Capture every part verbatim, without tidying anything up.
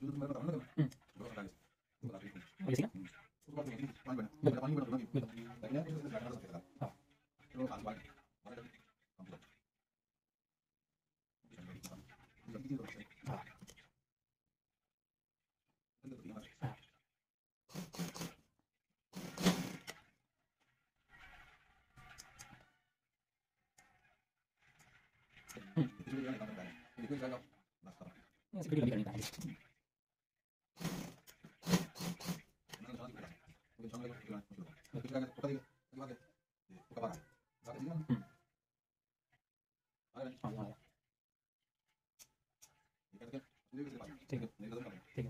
हम्म, और ये सी ना बिल्कुल बिल्कुल हाँ हाँ हाँ हम्म, ऐसे वीडियो लंबी करनी है हम्म, हाँ हाँ ठीक है ठीक है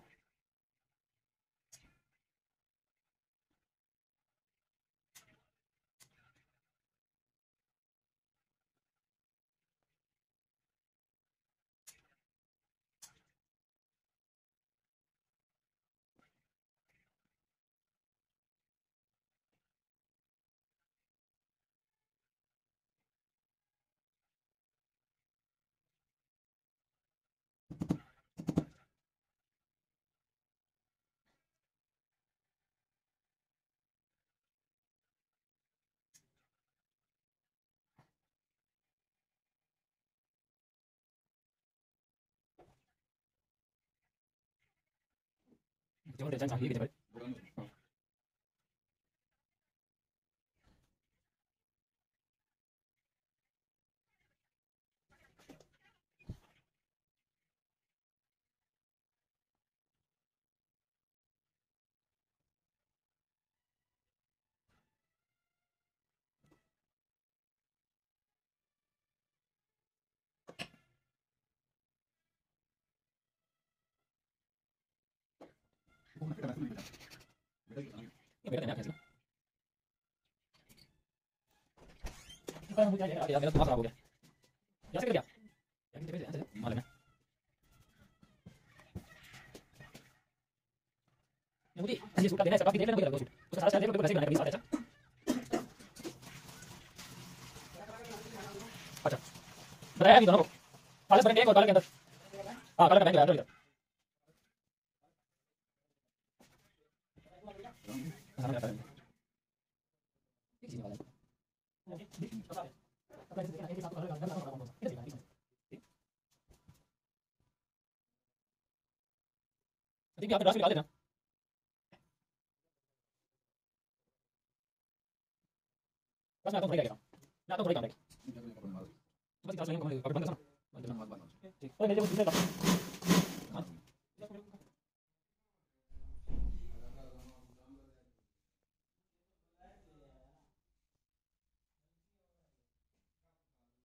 jangan ada jangan gitu balik ini beda tanya sih bukan ya ya ya tuh apa ya ya sih kerja ya kita kerja aja malamnya yang putih kasih suka dia sebab dia kan begitu terus salah saya berbeda sih banyak bisa aja अच्छा बताया नहीं दोनों को college बनेंगे एक और college के अंदर हाँ कॉलेज का बैंक है इधर सामने जाता है एक चीज वाला ठीक है आप रास्ते निकाल देना बस मैं तो थोड़ी करेगा मैं तो थोड़ी काम है बस क्लास में कम है बंद कर ठीक और मेरे को दूसरा